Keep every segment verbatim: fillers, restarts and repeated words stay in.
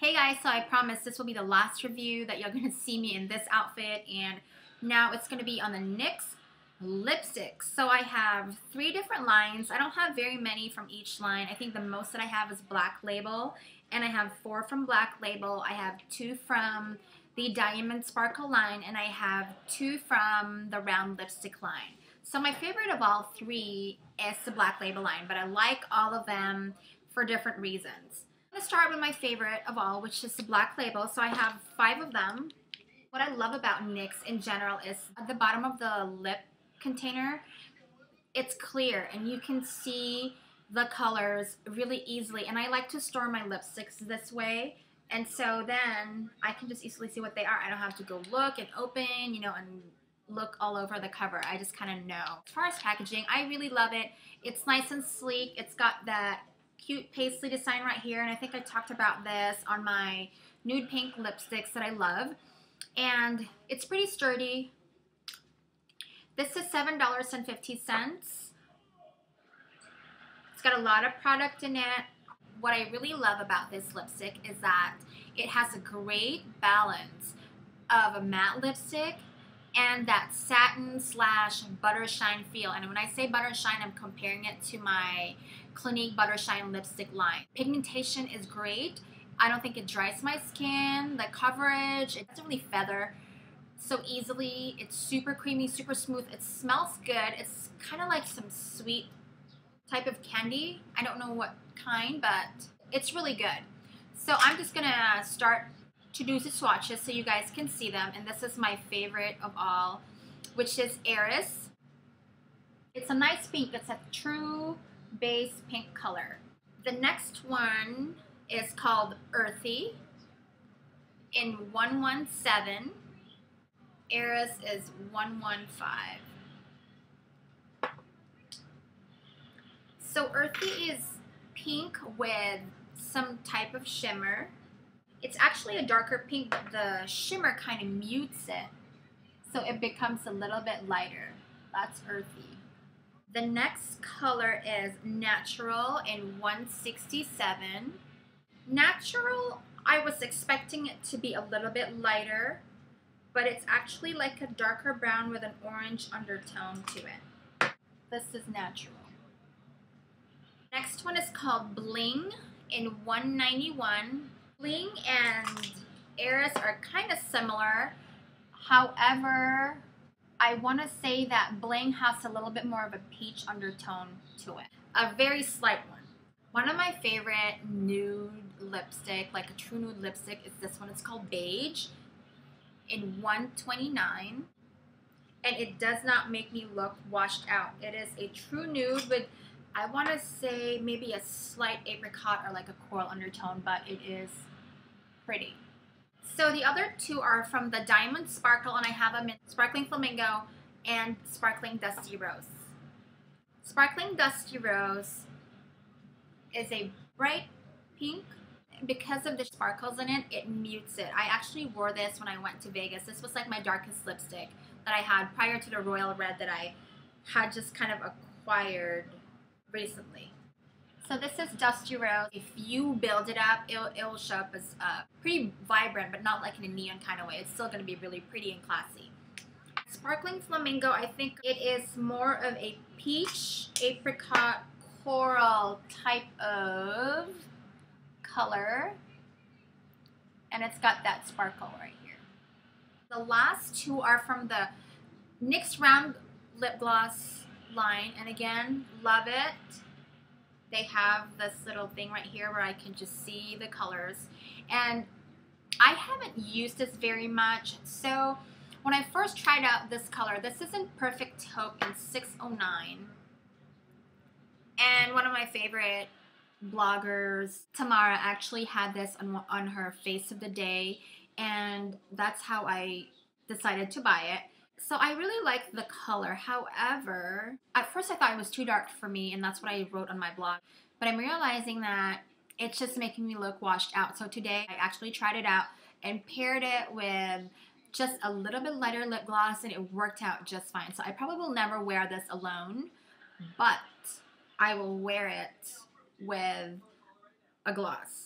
Hey guys, so I promise this will be the last review that you're going to see me in this outfit, and now it's going to be on the NYX lipsticks. So I have three different lines. I don't have very many from each line. I think the most that I have is Black Label, and I have four from Black Label. I have two from the Diamond Sparkle line, and I have two from the Round Lipstick line. So my favorite of all three is the Black Label line, but I like all of them for different reasons. I'm going to start with my favorite of all, which is the Black Label. So I have five of them. What I love about NYX in general is at the bottom of the lip container, it's clear and you can see the colors really easily. And I like to store my lipsticks this way. And so then I can just easily see what they are. I don't have to go look and open, you know, and look all over the cover. I just kind of know. As far as packaging, I really love it. It's nice and sleek. It's got that cute paisley design right here, and I think I talked about this on my nude pink lipsticks that I love, and it's pretty sturdy. This is seven dollars and fifty cents. It's got a lot of product in it. What I really love about this lipstick is that it has a great balance of a matte lipstick and that satin slash butter shine feel. And when I say butter shine, I'm comparing it to my Clinique Butter Shine lipstick line. Pigmentation is great. I don't think it dries my skin. The coverage, it doesn't really feather so easily. It's super creamy, super smooth. It smells good. It's kind of like some sweet type of candy. I don't know what kind, but it's really good. So I'm just gonna start to do the swatches so you guys can see them, and this is my favorite of all, which is Eris. It's a nice pink. It's a true base pink color. The next one is called Earthy in one one seven. Eris is one one five. So Earthy is pink with some type of shimmer. It's actually a darker pink, but the shimmer kind of mutes it, so it becomes a little bit lighter. That's Earthy. The next color is Natural in one sixty-seven. Natural, I was expecting it to be a little bit lighter, but it's actually like a darker brown with an orange undertone to it. This is Natural. Next one is called Bling in one ninety-one. Bling and Eris are kind of similar. However, I want to say that Bling has a little bit more of a peach undertone to it. A very slight one. One of my favorite nude lipstick, like a true nude lipstick, is this one. It's called Beige in one twenty-nine. And it does not make me look washed out. It is a true nude with, I want to say, maybe a slight apricot or like a coral undertone, but it is pretty. So the other two are from the Diamond Sparkle, and I have them in Sparkling Flamingo and Sparkling Dusty Rose. Sparkling Dusty Rose is a bright pink. Because of the sparkles in it, it mutes it. I actually wore this when I went to Vegas. This was like my darkest lipstick that I had prior to the Royal Red that I had just kind of acquired recently. So this is Dusty Rose. If you build it up, it'll, it'll show up as uh, pretty vibrant, but not like in a neon kind of way. It's still going to be really pretty and classy. Sparkling Flamingo, I think it is more of a peach, apricot, coral type of color. And it's got that sparkle right here. The last two are from the NYX Round Lip Gloss line. And again, love it. They have this little thing right here where I can just see the colors. And I haven't used this very much. So when I first tried out this color, this is in Perfect Taupe in six oh nine. And one of my favorite bloggers, Tamara, actually had this on, on her Face of the Day. And that's how I decided to buy it. So I really like the color. However, at first I thought it was too dark for me, and that's what I wrote on my blog. But I'm realizing that it's just making me look washed out. So today I actually tried it out and paired it with just a little bit lighter lip gloss, and it worked out just fine. So I probably will never wear this alone, but I will wear it with a gloss.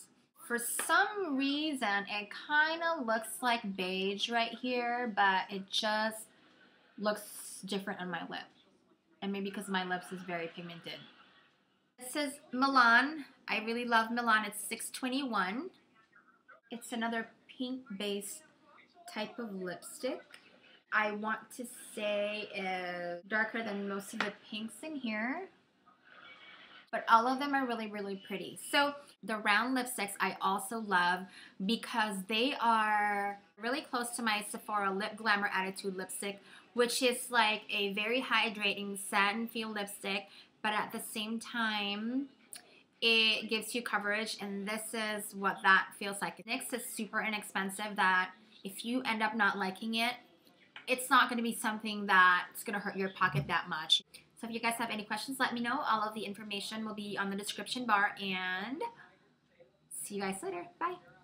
For some reason, it kind of looks like beige right here, but it just looks different on my lip. And maybe because my lips is very pigmented. This is Milan. I really love Milan. It's six twenty-one. It's another pink-based type of lipstick. I want to say it's darker than most of the pinks in here. But all of them are really, really pretty. So the round lipsticks I also love because they are really close to my Sephora Lip Glamour Attitude lipstick, which is like a very hydrating satin feel lipstick, but at the same time, it gives you coverage, and this is what that feels like. NYX is super inexpensive that if you end up not liking it, it's not going to be something that's going to hurt your pocket that much. So if you guys have any questions, let me know. All of the information will be on the description bar, and see you guys later. Bye.